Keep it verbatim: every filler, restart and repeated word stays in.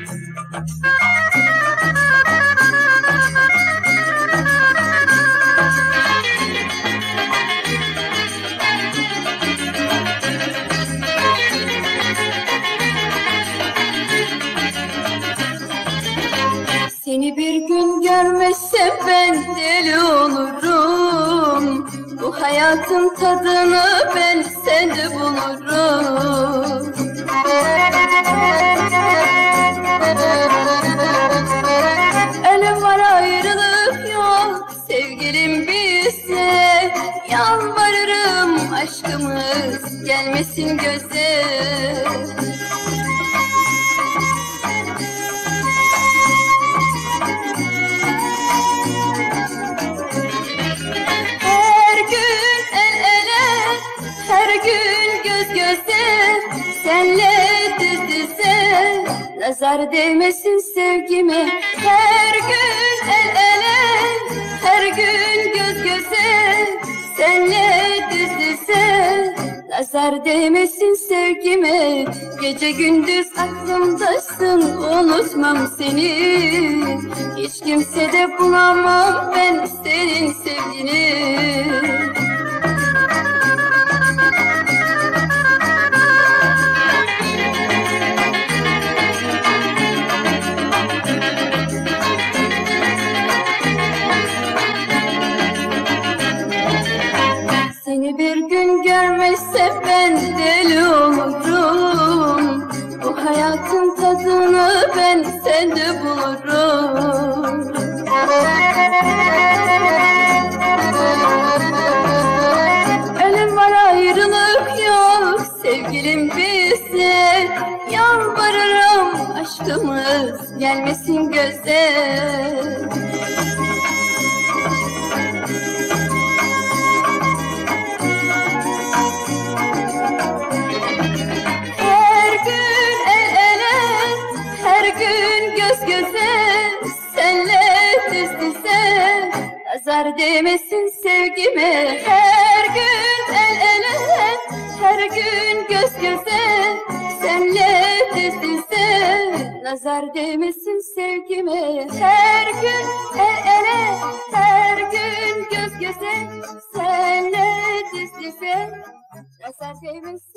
Seni bir gün görmezsem ben deli olurum. Bu hayatın tadını ben sende bulurum. Ölüm var, ayrılık yok, sevgilim bizde. Yalvarırım aşkımız gelmesin göze. Senle düz düze, nazar değmesin sevgime. Her gün el ele, her gün göz göze. Senle düz düze, nazar değmesin sevgime. Gece gündüz aklımdasın, unutmam seni. Hiç kimsede bulamam ben senin sevgini. Seni bir gün görmezsem ben deli olurum. Bu hayatın tadını ben sende bulurum. Ölüm var, ayrılık yok, sevgilim bize. Yalvarırım aşkımız gelmesin göze. Senle düz düze, nazar değmesin sevgime. Her gün el ele, her gün göz göze. Senle düz düze, nazar değmesin sevgime. Her gün el ele, her gün göz göze. Senle düz düze, nazar değmesin.